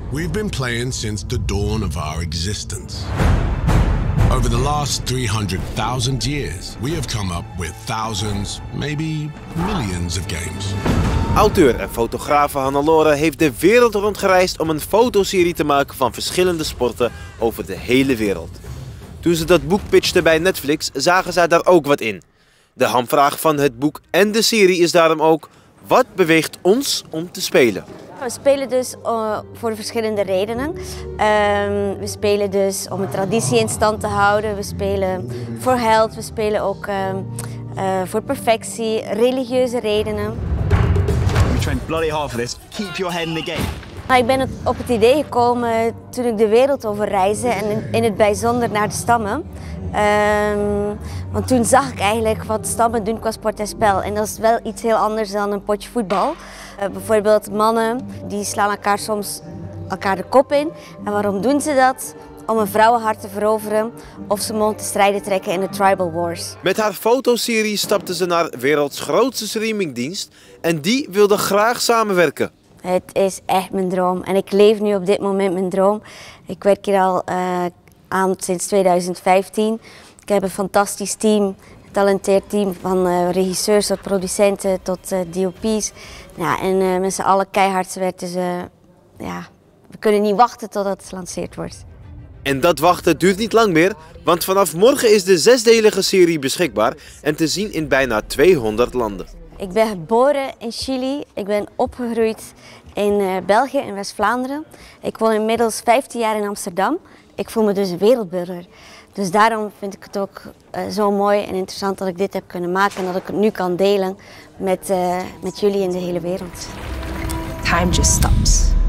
We've been playing since the dawn of our existence. Over the last 300,000 years, we have come up with thousands, maybe millions of games. Auteur en fotografe Hannelore heeft de wereld rondgereisd om een fotoserie te maken van verschillende sporten over de hele wereld. Toen ze dat boek pitchte bij Netflix, zagen zij daar ook wat in. De hamvraag van het boek en de serie is daarom ook: wat beweegt ons om te spelen? We spelen dus voor verschillende redenen. We spelen dus om een traditie in stand te houden. We spelen voor health. We spelen ook voor perfectie, religieuze redenen. We trained bloody hard for this. Keep your head in the game. Nou, ik ben op het idee gekomen toen ik de wereld over reisde en in het bijzonder naar de stammen. Want toen zag ik eigenlijk wat stammen doen qua sport en spel. En dat is wel iets heel anders dan een potje voetbal. Bijvoorbeeld mannen die slaan elkaar soms de kop in. En waarom doen ze dat? Om een vrouwenhart te veroveren of ze om te strijden trekken in de tribal wars. Met haar fotoserie stapte ze naar werelds grootste streamingdienst en die wilde graag samenwerken. Het is echt mijn droom en ik leef nu op dit moment mijn droom. Ik werk hier al aan sinds 2015. Ik heb een fantastisch team, een getalenteerd team van regisseurs tot producenten tot DOP's. Ja, en met z'n allen keihard werken ze. Ja, we kunnen niet wachten totdat het gelanceerd wordt. En dat wachten duurt niet lang meer, want vanaf morgen is de 6-delige serie beschikbaar en te zien in bijna 200 landen. Ik ben geboren in Chili, ik ben opgegroeid in België, in West-Vlaanderen. Ik woon inmiddels 15 jaar in Amsterdam. Ik voel me dus een wereldburger. Dus daarom vind ik het ook zo mooi en interessant dat ik dit heb kunnen maken en dat ik het nu kan delen met jullie in de hele wereld. Time just stops.